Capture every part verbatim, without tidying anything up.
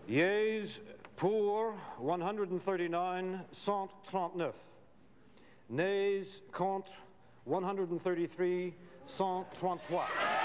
Yeas pour one hundred thirty-nine, cent trente-neuf. Nays contre one hundred thirty-three, cent trente-trois.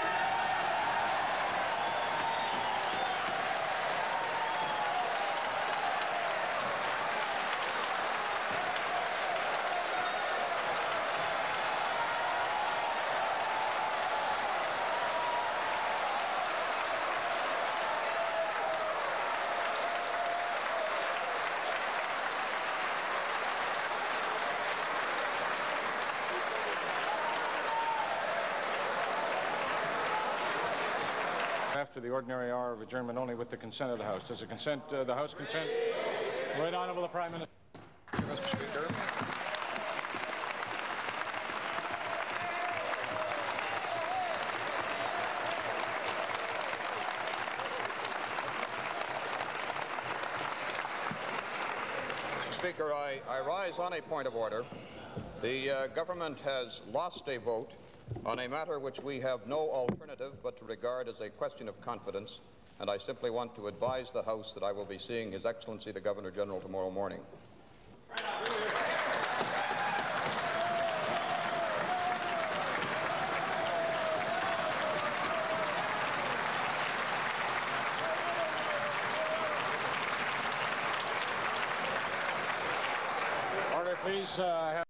After the ordinary hour of adjournment only with the consent of the House. Does the consent, uh, the House consent? Right Honourable the Prime Minister. Mister Speaker. Mister Speaker, I, I rise on a point of order. The uh, government has lost a vote on a matter which we have no alternative but to regard as a question of confidence, and I simply want to advise the House that I will be seeing His Excellency the Governor-General tomorrow morning. Order, please. Uh, have